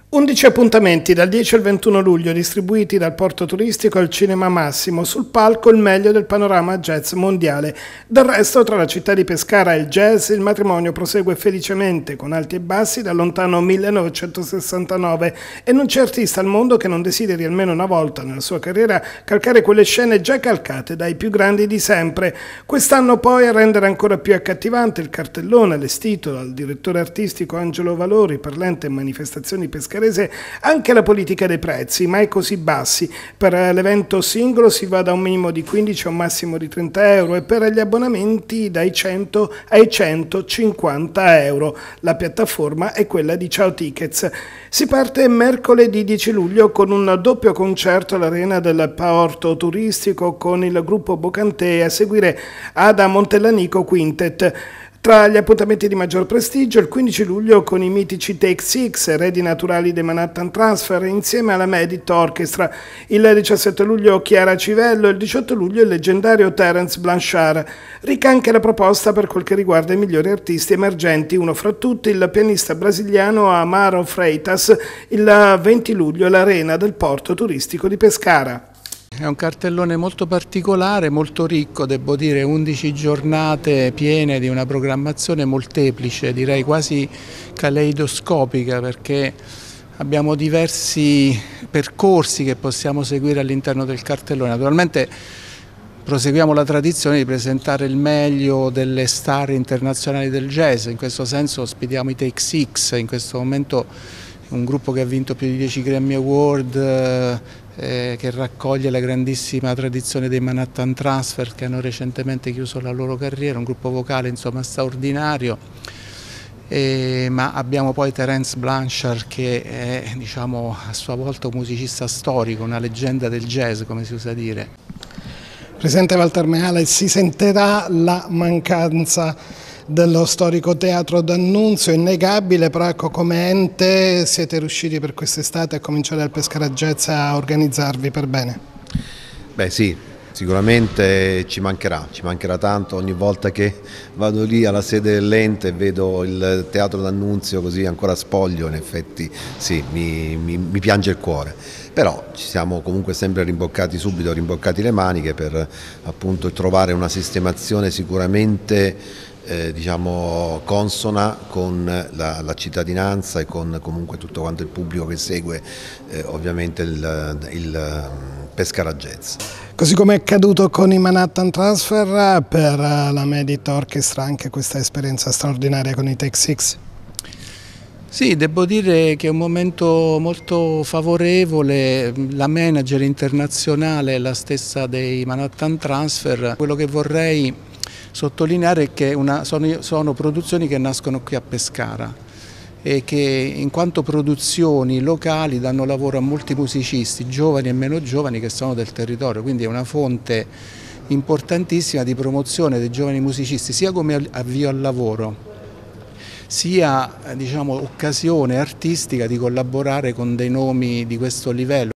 11 appuntamenti dal 10 al 21 luglio distribuiti dal porto turistico al Cinema Massimo, sul palco il meglio del panorama jazz mondiale. Del resto, tra la città di Pescara e il jazz, il matrimonio prosegue felicemente con alti e bassi dal lontano 1969 e non c'è artista al mondo che non desideri almeno una volta nella sua carriera calcare quelle scene già calcate dai più grandi di sempre. Quest'anno poi a rendere ancora più accattivante il cartellone allestito dal direttore artistico Angelo Valori per l'ente Manifestazioni Pescarese, anche la politica dei prezzi, mai così bassi. Per l'evento singolo si va da un minimo di 15 a un massimo di 30 euro e per gli abbonamenti dai 100 ai 150 euro. La piattaforma è quella di Ciao Tickets. Si parte mercoledì 10 luglio con un doppio concerto all'Arena del Porto Turistico con il gruppo Bocantè, a seguire Ada Montellanico Quintet. Tra gli appuntamenti di maggior prestigio, il 15 luglio con i mitici Take Six, eredi naturali dei Manhattan Transfer, insieme alla Medit Orchestra. Il 17 luglio Chiara Civello, il 18 luglio il leggendario Terence Blanchard. Ricca anche la proposta per quel che riguarda i migliori artisti emergenti, uno fra tutti il pianista brasiliano Amaro Freitas, il 20 luglio all'Arena del Porto Turistico di Pescara. È un cartellone molto particolare, molto ricco, devo dire, 11 giornate piene di una programmazione molteplice, direi quasi caleidoscopica, perché abbiamo diversi percorsi che possiamo seguire all'interno del cartellone. Naturalmente proseguiamo la tradizione di presentare il meglio delle star internazionali del jazz, in questo senso ospitiamo i Take Six, in questo momento un gruppo che ha vinto più di 10 Grammy Award, che raccoglie la grandissima tradizione dei Manhattan Transfer che hanno recentemente chiuso la loro carriera, un gruppo vocale insomma straordinario, ma abbiamo poi Terence Blanchard che è, diciamo, a sua volta un musicista storico, una leggenda del jazz, come si usa dire. Presidente Walter Meale, si sentirà la mancanza dello storico teatro d'Annunzio, innegabile, però ecco, come ente siete riusciti per quest'estate a cominciare al Pescara Jazz a organizzarvi per bene? Beh sì, sicuramente ci mancherà tanto. Ogni volta che vado lì alla sede dell'ente e vedo il teatro d'Annunzio così ancora spoglio, in effetti sì, mi piange il cuore. Però ci siamo comunque sempre rimboccati le maniche per appunto trovare una sistemazione sicuramente diciamo consona con la cittadinanza e con comunque tutto quanto il pubblico che segue ovviamente il Pescara Jazz. Così come è accaduto con i Manhattan Transfer, per la Medit Orchestra anche questa esperienza straordinaria con i Take Six? Sì, devo dire che è un momento molto favorevole, la manager internazionale è la stessa dei Manhattan Transfer. Quello che vorrei sottolineare è che sono produzioni che nascono qui a Pescara e che in quanto produzioni locali danno lavoro a molti musicisti, giovani e meno giovani, che sono del territorio, quindi è una fonte importantissima di promozione dei giovani musicisti, sia come avvio al lavoro, sia diciamo, occasione artistica di collaborare con dei nomi di questo livello.